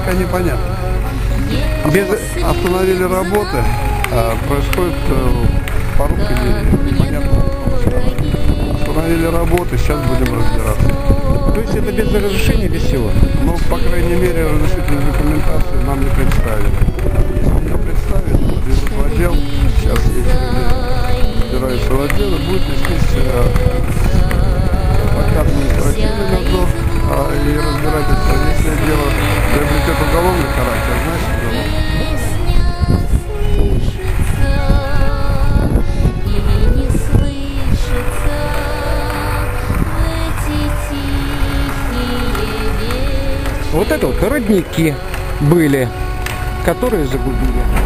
пока непонятно. Остановили работы, происходит порубка деревьев. Непонятно. Остановили работы, сейчас будем разбираться. То есть это без разрешения, без всего? Ну, по крайней мере, разрешительной документации нам не представили. Если ее представят, подвезут в отдел. Сейчас собираются в отдел, и будет вестись пока административный надзор и разбирательство. Если дело приобретет уголовный характер, значит уголовный. Вот это вот родники были, которые загубили.